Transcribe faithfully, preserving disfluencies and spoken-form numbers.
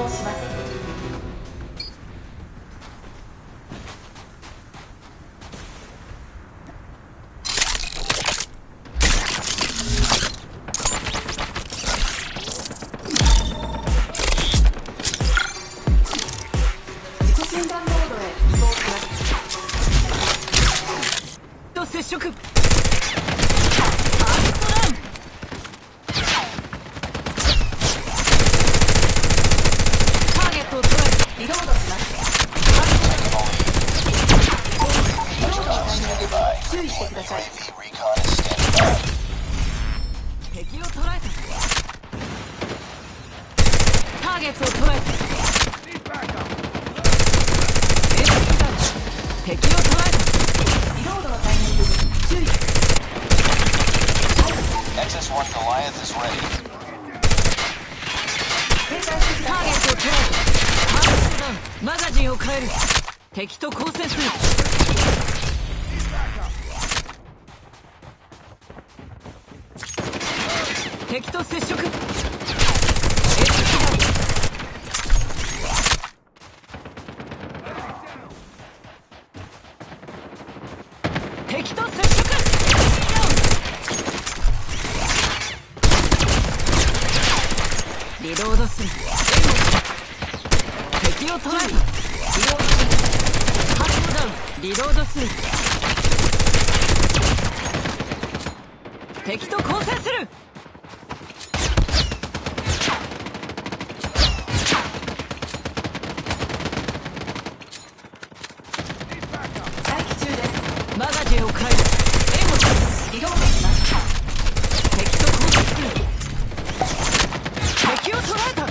動します。自己診断モードへ移動します。 と接触。 リロードします。リロードのタイミングで注意してください。 敵を捉えた。ターゲットを捉えた。敵を捉えた。 リロードのタイミングで注意。 Nexus one Goliath is ready. 警戒してください。 ターゲットを捉えた。マガジンを変える。敵と交戦する。敵と接触。敵と接触。リロードする。敵を捉えた。リロードする。ハットダウン。リロードする。敵と交戦する。 待機中です。 マガジンを変える。援護する。 リロードします。 敵と交戦する。敵を捉えた。